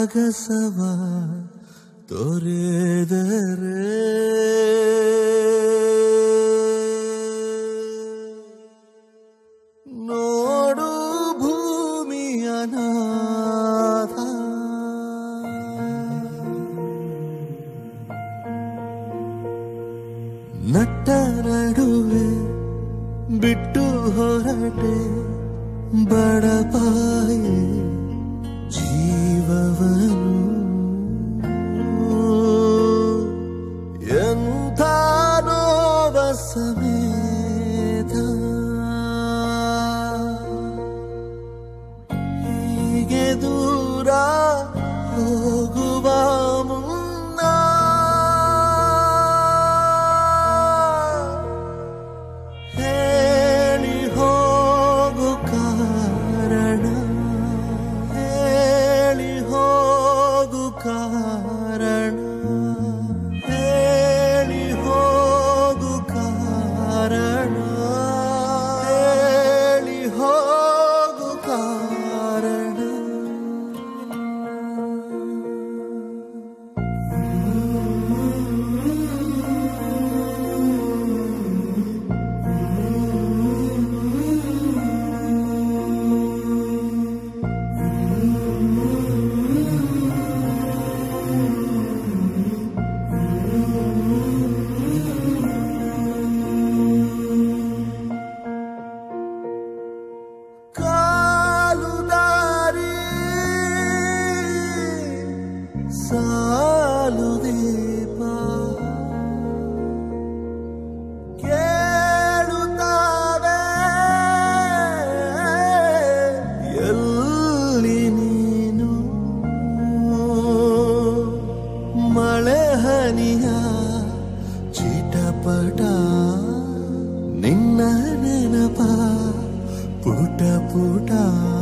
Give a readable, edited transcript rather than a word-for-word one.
ಆಗಸವ ತೊರೆದರೆ ನೋಡು ಭೂಮಿಯ ನಾಥ ನಟ್ಟ ನಡುವೆ ಬಿಟ್ಟು ಹೊರಟೆ ಬಡಪಾಯಿ ಜೀವವನು ಎಂಥ ನೋವ ಸಮೇತ ಹೀಗೆ ದೂರ ಹೋಗುವ ಮುನ್ನ ಹೇಳಿ ಹೋಗು ಕಾರಣ ಹೇಳಿ ಹೋಗು ಕಾರಣ ಹೇಳಿ ಹೋಗು ಕಾರಣ ಹೇಳಿ ಹೋಗು ಕಾರಣ ಕಾಲು ದಾರಿ ಸಾಲು ದೀಪ ಕೇಳುತ್ತಾವೆ ಎಲ್ಲಿ ನೀನು ಮಳೆ ಹನಿಯ ಚಿಟಪಟ ನಿನ್ನ ನೆನಪ ಪುಟ ಪುಟ